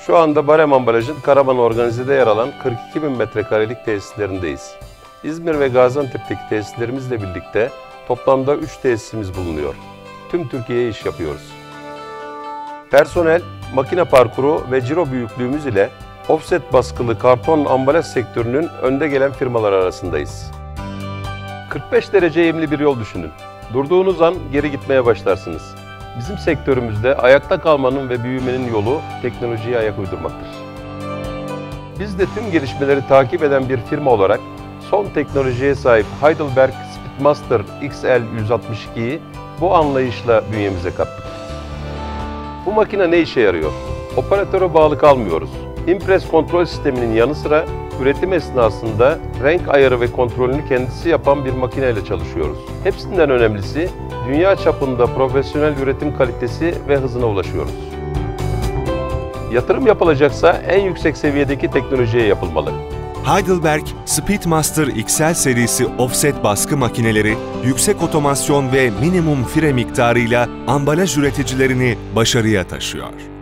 Şu anda Barem Ambalaj'ın Karaman Organize'de yer alan 42.000 metrekarelik tesislerindeyiz. İzmir ve Gaziantep'teki tesislerimizle birlikte toplamda 3 tesisimiz bulunuyor. Tüm Türkiye'ye iş yapıyoruz. Personel, makine parkuru ve ciro büyüklüğümüz ile offset baskılı karton ambalaj sektörünün önde gelen firmalar arasındayız. 45 derece eğimli bir yol düşünün. Durduğunuz an geri gitmeye başlarsınız. Bizim sektörümüzde ayakta kalmanın ve büyümenin yolu teknolojiye ayak uydurmaktır. Biz de tüm gelişmeleri takip eden bir firma olarak son teknolojiye sahip Heidelberg Speedmaster XL 162'yi bu anlayışla bünyemize kattık. Bu makine ne işe yarıyor? Operatöre bağlı kalmıyoruz. Impress kontrol sisteminin yanı sıra üretim esnasında renk ayarı ve kontrolünü kendisi yapan bir makineyle çalışıyoruz. Hepsinden önemlisi, dünya çapında profesyonel üretim kalitesi ve hızına ulaşıyoruz. Yatırım yapılacaksa en yüksek seviyedeki teknolojiye yapılmalı. Heidelberg Speedmaster XL serisi offset baskı makineleri, yüksek otomasyon ve minimum fire miktarıyla ambalaj üreticilerini başarıya taşıyor.